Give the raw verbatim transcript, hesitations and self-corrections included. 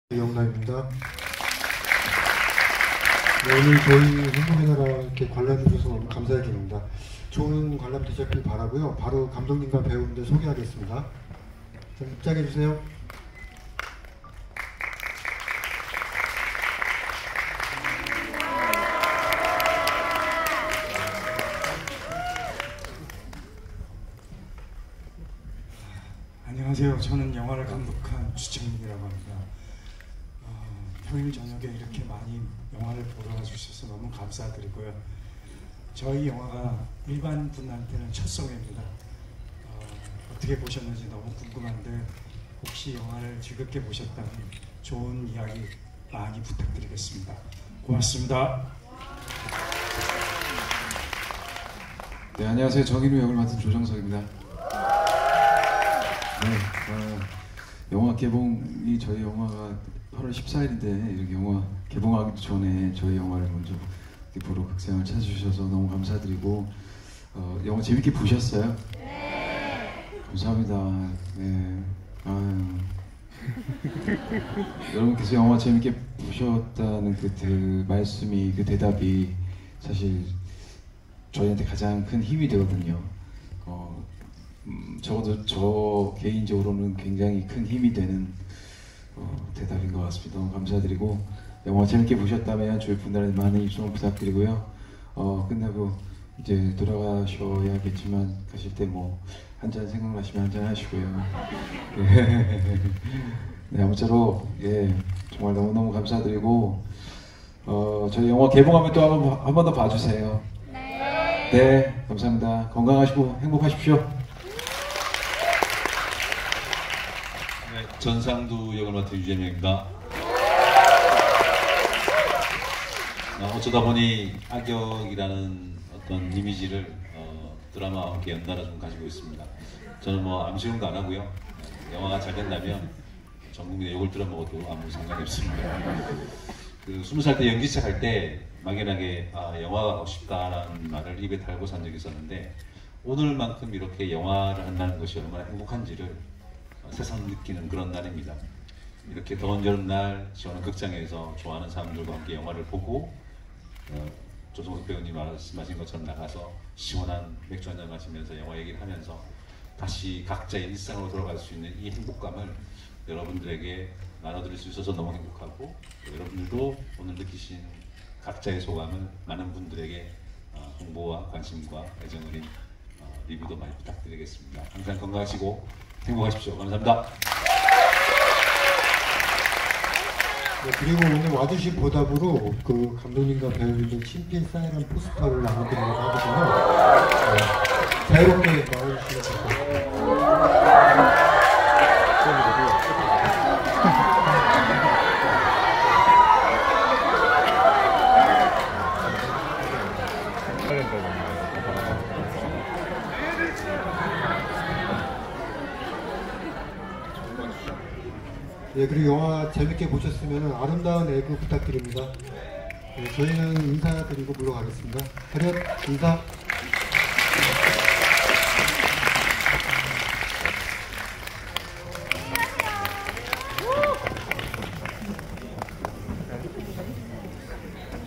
영남입니다. 네, 오늘 저희 행복의 나라 이렇게 관람해 주셔서 너무 감사드립니다. 좋은 관람 되셨길 바라고요. 바로 감독님과 배우분들 소개하겠습니다. 좀 입장해 주세요. 안녕하세요. 저는 영화를 감독한 주창민이라고 합니다. 어, 평일 저녁에 이렇게 많이 영화를 보러 와주셔서 너무 감사드리고요. 저희 영화가 일반 분한테는 첫 성회입니다. 어, 어떻게 보셨는지 너무 궁금한데 혹시 영화를 즐겁게 보셨다면 좋은 이야기 많이 부탁드리겠습니다. 고맙습니다. 네, 안녕하세요. 정인우 역을 맡은 조정석입니다. 네, 어, 영화 개봉이 저희 영화가 팔월 십사일인데 이렇게 영화 개봉하기 전에 저희 영화를 먼저 보러 극장을 찾아주셔서 너무 감사드리고 어, 영화 재밌게 보셨어요? 네. 감사합니다. 네. 아유. 여러분께서 영화 재밌게 보셨다는 그, 그 말씀이 그 대답이 사실 저희한테 가장 큰 힘이 되거든요. 어, 음, 적어도 저 개인적으로는 굉장히 큰 힘이 되는 어, 대답인 것 같습니다. 너무 감사드리고 영화 재밌게 보셨다면 저희 분들한테 많은 입소문 부탁드리고요. 어, 끝나고 이제 돌아가셔야겠지만 가실 때 뭐 한잔 생각나시면 한잔 하시고요. 네, 아무쪼록 예, 정말 너무너무 감사드리고 어, 저희 영화 개봉하면 또 한 번 한 번 더 봐주세요. 네. 네, 감사합니다. 건강하시고 행복하십시오. 전상두 역을 맡은 유재명입니다. 어, 어쩌다 보니 악역이라는 어떤 이미지를 어, 드라마와 함께 연달아 좀 가지고 있습니다. 저는 뭐 암시용도 안 하고요. 영화가 잘 된다면 전 국민의 욕을 들어먹어도 아무 상관이 없습니다. 그 스무 살 때 연기 시작할 때 막연하게 아, 영화가 하고 싶다라는 말을 입에 달고 산 적이 있었는데 오늘만큼 이렇게 영화를 한다는 것이 얼마나 행복한지를 새삼 느끼는 그런 날입니다. 이렇게 더운 여름날 시원한 극장에서 좋아하는 사람들과 함께 영화를 보고 어, 조정석 배우님 말씀하신 것처럼 나가서 시원한 맥주 한잔 마시면서 영화 얘기를 하면서 다시 각자의 일상으로 돌아갈 수 있는 이 행복감을 여러분들에게 나눠드릴 수 있어서 너무 행복하고 여러분들도 오늘 느끼신 각자의 소감을 많은 분들에게 어, 홍보와 관심과 애정 어린 어, 리뷰도 많이 부탁드리겠습니다. 항상 건강하시고 행복하십시오. 감사합니다. 네, 그리고 오늘 와주신 보답으로 그 감독님과 배우님들 친필 사인한 포스터를 나눠드리려고 하거든요. 네, 자유롭게 나와주시면 될 것 같습니다. 네, 그리고 영화 재밌게 보셨으면 아름다운 애교 부탁드립니다. 네, 저희는 인사드리고 물러가겠습니다. 차렷 인사.